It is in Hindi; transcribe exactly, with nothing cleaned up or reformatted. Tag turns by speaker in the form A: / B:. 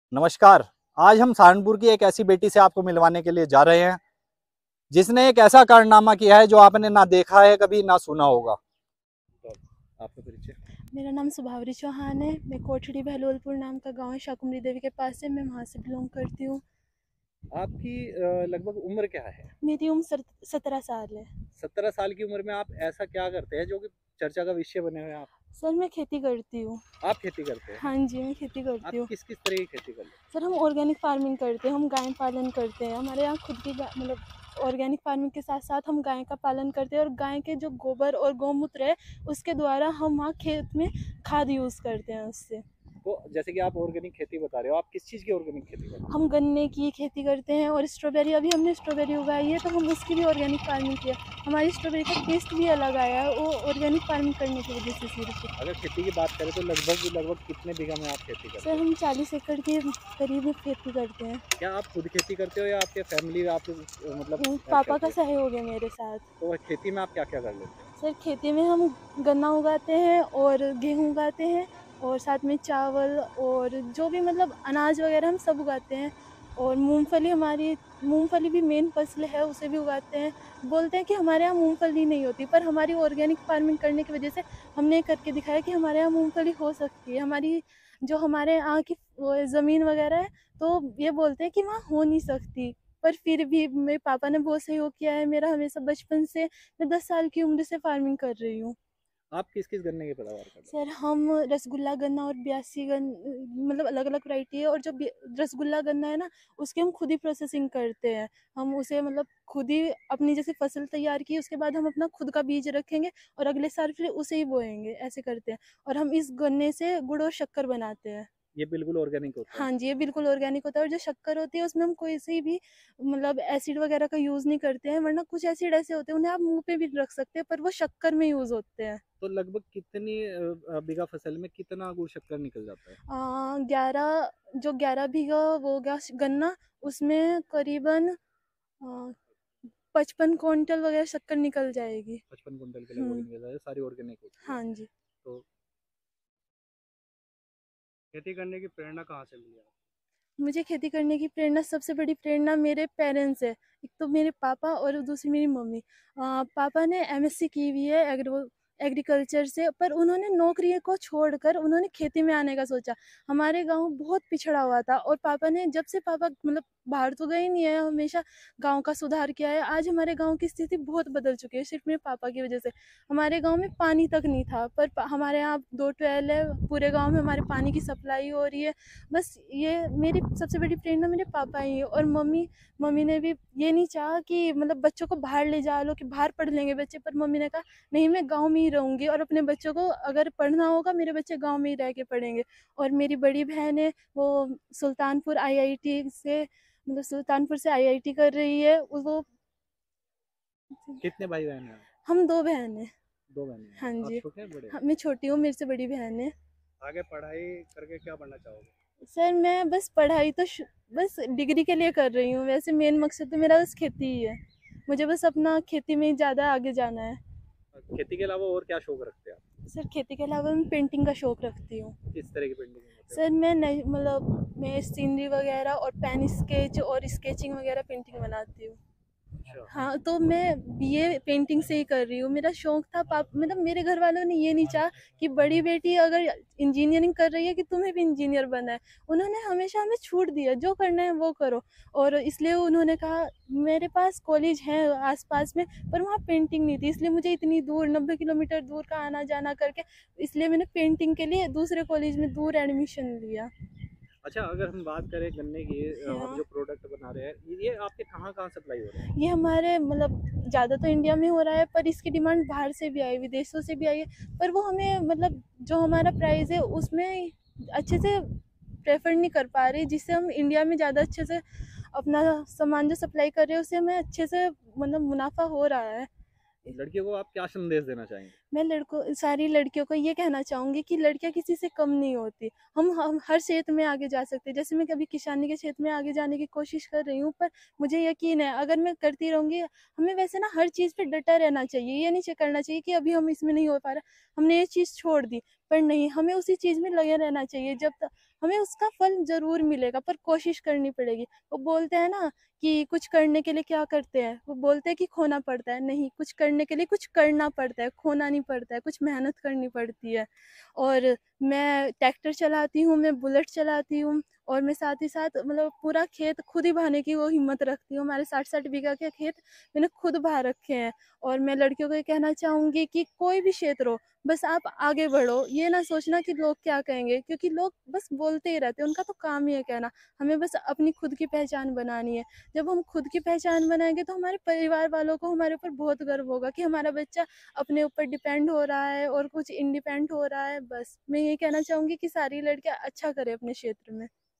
A: नमस्कार। आज हम सहारनपुर की एक ऐसी बेटी से आपको मिलवाने के लिए जा रहे हैं जिसने एक ऐसा कारनामा किया है जो आपने ना देखा है कभी ना सुना होगा। तो आपका परिचय?
B: मेरा नाम सुभावरी चौहान है। मैं कोठड़ी बहलोलपुर नाम का गांव है, शाकुंभरी देवी के पास है। मैं वहां से बिलोंग करती हूँ।
A: आपकी अ, लगभग उम्र क्या है?
B: मेरी उम्र सत्रह साल है।
A: सत्रह साल की उम्र में आप ऐसा क्या करते हैं जो कि चर्चा का विषय बने हुए हैं? आप
B: सर मैं खेती करती हूँ।
A: आप खेती करते हैं?
B: हाँ जी, मैं खेती
A: आप
B: करती हूँ।
A: किस किस तरह की खेती करते हैं?
B: सर हम ऑर्गेनिक फार्मिंग करते हैं, हम गाय पालन करते हैं। हमारे यहाँ खुद की गाय, मतलब ऑर्गेनिक फार्मिंग के साथ साथ हम गाय का पालन करते हैं और गाय के जो गोबर और गौमूत्र है उसके द्वारा हम वहाँ खेत में खाद यूज़ करते हैं उससे।
A: तो जैसे कि आप ऑर्गेनिक खेती बता रहे हो, आप किस चीज़ की ऑर्गेनिक खेती करते हैं?
B: हम गन्ने की खेती करते हैं और स्ट्रॉबेरी, अभी हमने स्ट्रॉबेरी उगाई है तो हम उसकी भी ऑर्गेनिक फार्मिंग किया। हमारी स्ट्रॉबेरी का टेस्ट भी अलग आया है, वो ऑर्गेनिक फार्मिंग करने की वजह से सिर्फ।
A: अगर खेती की बात करें तो लगभग लगभग कितने बीघा में आप खेती करते
B: सर
A: हैं?
B: हम चालीस एकड़ के करीब खेती करते हैं।
A: क्या आप खुद खेती करते हो या आपके फैमिली आपके मतलब
B: वो
A: हेल्प
B: पापा
A: करते
B: का
A: हैं?
B: सहयोग है मेरे साथ।
A: तो खेती में आप क्या क्या कर लेते हैं?
B: सर खेती में हम गन्ना उगाते हैं और गेहूँ उगाते हैं और साथ में चावल और जो भी मतलब अनाज वगैरह हम सब उगाते हैं। और मूंगफली, हमारी मूंगफली भी मेन फसल है, उसे भी उगाते हैं। बोलते हैं कि हमारे यहाँ मूंगफली नहीं होती, पर हमारी ऑर्गेनिक फार्मिंग करने की वजह से हमने करके दिखाया कि हमारे यहाँ मूंगफली हो सकती है। हमारी जो हमारे यहाँ की वो ज़मीन वगैरह है, तो ये बोलते हैं कि वहाँ हो नहीं सकती, पर फिर भी मेरे पापा ने बहुत सहयोग किया है मेरा हमेशा बचपन से। मैं दस साल की उम्र से फार्मिंग कर रही हूँ।
A: आप किस किस गन्ने की पैदावार करते हैं?
B: सर हम रसगुल्ला गन्ना और ब्यासी गन्ना, मतलब अलग अलग वैरायटी है। और जो रसगुल्ला गन्ना है ना, उसकी हम खुद ही प्रोसेसिंग करते हैं। हम उसे मतलब खुद ही अपनी जैसे फसल तैयार की, उसके बाद हम अपना खुद का बीज रखेंगे और अगले साल फिर उसे ही बोएंगे, ऐसे करते हैं। और हम इस गन्ने से गुड़ और शक्कर बनाते हैं।
A: ये बिल्कुल ऑर्गेनिक होता है?
B: हाँ जी, ये बिल्कुल ऑर्गेनिक होता है। और जो शक्कर होती है उसमें हम कोई सी भी मतलब एसिड वगैरह का यूज़ नहीं करते हैं, वरना कुछ एसिड ऐसे होते हैं उन्हें आप मुँह पे भी रख सकते हैं, पर वो शक्कर में यूज़ होते हैं।
A: तो लगभग कितनी अ, अ, बीघा फसल में कितना गुड़ शक्कर निकल जाता है?
B: अ, ग्यारह, जो ग्यारह बीघा वो हो गया गन्ना, उसमें करीबन अ, पचपन क्विंटल वगैरह शक्कर निकल जाएगी।
A: पचपन कुंटल के लगभग
B: हुँ,
A: निकल जाता है, सारी ऑर्गेनिक होती है।
B: हाँ जी।
A: तो खेती करने की प्रेरणा कहाँ से मिली आपको?
B: मुझे खेती करने की प्रेरणा, सबसे बड़ी प्रेरणा मेरे पेरेंट्स है। एक तो मेरे पापा और दूसरी मेरी मम्मी। अ, पापा ने एमएससी की हुई है एग्रो एग्रीकल्चर से, पर उन्होंने नौकरी को छोड़कर उन्होंने खेती में आने का सोचा। हमारे गाँव बहुत पिछड़ा हुआ था और पापा ने, जब से पापा मतलब बाहर तो गए नहीं है, हमेशा गाँव का सुधार किया है। आज हमारे गाँव की स्थिति बहुत बदल चुकी है, सिर्फ मेरे पापा की वजह से। हमारे गाँव में पानी तक नहीं था, पर पा- हमारे यहाँ दो ट्वेल है, पूरे गाँव में हमारे पानी की सप्लाई हो रही है। बस ये मेरी सबसे बड़ी प्रेरणा मेरे पापा ही है। और मम्मी मम्मी ने भी ये नहीं चाहा कि मतलब बच्चों को बाहर ले जा लो कि बाहर पढ़ लेंगे बच्चे, पर मम्मी ने कहा नहीं, मैं गांव में ही रहूंगी और अपने बच्चों को अगर पढ़ना होगा मेरे बच्चे गांव में ही रह के पढ़ेंगे। और मेरी बड़ी बहन है, वो सुल्तानपुर आईआईटी से, मतलब सुल्तानपुर से आईआईटी कर रही है वो।
A: कितने भाई बहन हैं आप?
B: हम दो बहन हैं।
A: दो बहन हैं
B: हाँ
A: आप। आप
B: जी।
A: छोटे हैं बड़े?
B: हाँ, मैं छोटी हूँ, मेरे से बड़ी बहन है।
A: आगे पढ़ाई करके क्या बनना चाहोगे?
B: सर मैं बस पढ़ाई तो शु- बस डिग्री के लिए कर रही हूँ, वैसे मेन मकसद तो मेरा बस खेती ही है। मुझे बस अपना खेती में ज़्यादा आगे जाना है।
A: खेती के अलावा और क्या शौक रखते हैं आप?
B: सर खेती के अलावा मैं पेंटिंग का शौक रखती हूँ।
A: किस तरह की पेंटिंग करते हो?
B: सर मैं नई मतलब मैं सीनरी वगैरह और पेन स्केच और स्केचिंग वगैरह पेंटिंग बनाती हूँ।
A: अच्छा।
B: हाँ, तो मैं बीए पेंटिंग से ही कर रही हूँ। मेरा शौक था, पाप मतलब मेरे घर वालों ने ये नहीं चाहा कि बड़ी बेटी अगर इंजीनियरिंग कर रही है कि तुम्हें भी इंजीनियर बनना है। उन्होंने हमेशा हमें छूट दिया, जो करना है वो करो। और इसलिए उन्होंने कहा, मेरे पास कॉलेज हैं आस-पास में, पर वहाँ पेंटिंग नहीं थी, इसलिए मुझे इतनी दूर नब्बे किलोमीटर दूर का आना-जाना करके, इसलिए मैंने पेंटिंग के लिए दूसरे कॉलेज में दूर एडमिशन लिया।
A: अच्छा, अगर हम बात करें गन्ने की, अ, आप
B: हाँ।
A: जो प्रोडक्ट बना रहे हैं, ये ये आपके कहाँ कहाँ सप्लाई हो रहे हैं?
B: ये हमारे मतलब ज़्यादा तो इंडिया में हो रहा है, पर इसकी डिमांड बाहर से भी आई, विदेशों से भी आई है। पर वो हमें मतलब जो हमारा प्राइस है उसमें अच्छे से प्रेफर नहीं कर पा रही, जिससे हम इंडिया में ज़्यादा अच्छे से अपना सामान जो सप्लाई कर रहे हैं उससे हमें अच्छे से मतलब मुनाफा हो रहा है।
A: लड़कियों को आप क्या संदेश देना चाहेंगे?
B: मैं लड़कों सारी लड़कियों को ये कहना चाहूँगी कि लड़कियाँ किसी से कम नहीं होती। हम हम हर क्षेत्र में आगे जा सकते हैं। जैसे मैं कभी किसानी के क्षेत्र में आगे जाने की कोशिश कर रही हूँ, पर मुझे यकीन है अगर मैं करती रहूँगी, हमें वैसे ना हर चीज़ पे डटा रहना चाहिए। ये नहीं च करना चाहिए कि अभी हम इसमें नहीं हो पा रहा, हमने ये चीज़ छोड़ दी, पर नहीं, हमें उसी चीज़ में लगे रहना चाहिए। जब तक हमें उसका फल ज़रूर मिलेगा, पर कोशिश करनी पड़ेगी। वो बोलते हैं ना कि कुछ करने के लिए क्या करते हैं? वो बोलते हैं कि खोना पड़ता है, नहीं, कुछ करने के लिए कुछ करना पड़ता है, खोना नहीं पड़ता है, कुछ मेहनत करनी पड़ती है। और मैं ट्रैक्टर चलाती हूँ, मैं बुलेट चलाती हूँ और मैं साथ ही साथ मतलब पूरा खेत खुद ही भाने की वो हिम्मत रखती हूँ। हमारे साठ साठ बीघा के खेत मैंने खुद भा रखे हैं। और मैं लड़कियों को ये कहना चाहूँगी कि कोई भी क्षेत्र हो, बस आप आगे बढ़ो। ये ना सोचना कि लोग क्या कहेंगे, क्योंकि लोग बस बोलते ही रहते हैं, उनका तो काम ही है कहना। हमें बस अपनी खुद की पहचान बनानी है। जब हम खुद की पहचान बनाएँगे तो हमारे परिवार वालों को हमारे ऊपर बहुत गर्व होगा कि हमारा बच्चा अपने ऊपर डिपेंड हो रहा है और कुछ इंडिपेंडेंट हो रहा है। बस मैं ये कहना चाहूँगी कि सारी लड़कियाँ अच्छा करें अपने क्षेत्र में।